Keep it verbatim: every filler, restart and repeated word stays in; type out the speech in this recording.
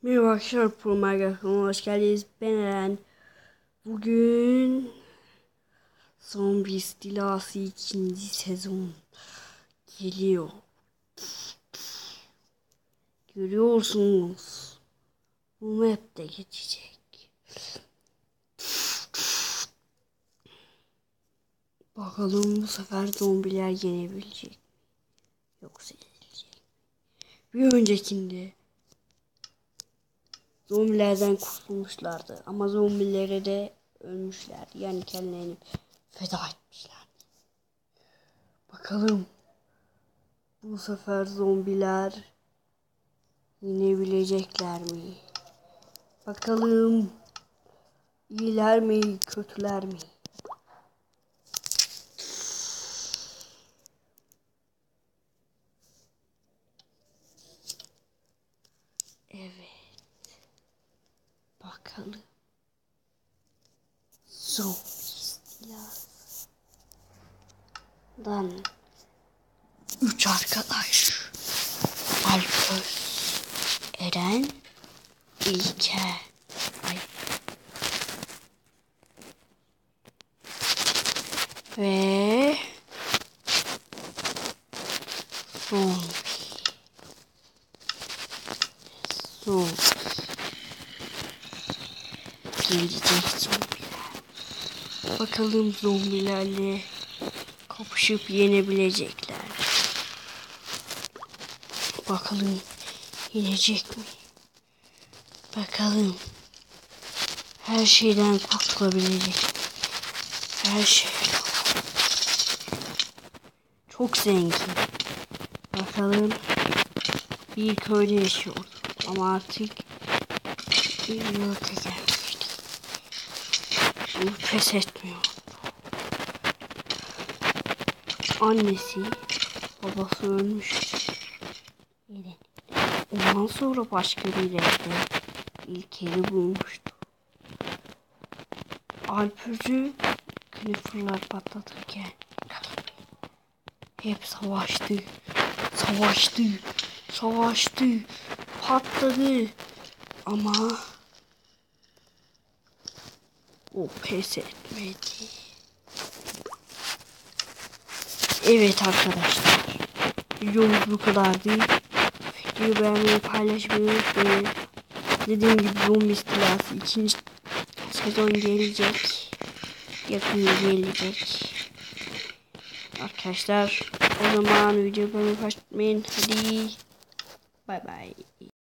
Merhaba arkadaşlar, Promarga kanalıma hoş geldiniz. Ben Eren. Bugün Zombi istilası ikinci sezon geliyor. Görüyorsunuz. Bu map'te geçecek. Bakalım bu sefer zombiler yenebilecek mi? Yoksa yenilecek mi? Bir öncekinde zombilerden kurtulmuşlardı ama zombilere de ölmüşler. Yani kendilerini feda etmişler. Bakalım bu sefer zombiler yenebilecekler mi? Bakalım iyiler mi, kötüler mi? Evet. Bakalım. Zombi istilasından üç arkadaş. Alper, Eren, İlker. Ay. Ve zombi. Zombi. Gelecek zombiler. Bakalım zombilerle kapışıp yenebilecekler. Bakalım yenecek mi? Bakalım her şeyden kurtulabilecek. Her şeyden. Çok zengin. Bakalım bir köyde yaşıyor ama artık bir yurda gelmişti. Bu pes etmiyor. Annesi, babası ölmüş. Ondan sonra başka bir evde İlker'i bulmuştu. Alpürcü Kniffer'lar patlatırken hep savaştı, savaştı, savaştı, patladı ama o pes etmedi. Evet arkadaşlar, videomuz bu kadardı. Videoyu beğenmeyi, paylaşmayı unutmayın. Dediğim gibi zombi istilası ikinci sezon gelecek. Yakın gelecek. Arkadaşlar o zaman videoyu beğenmeyi unutmayın. Hadi bay bay.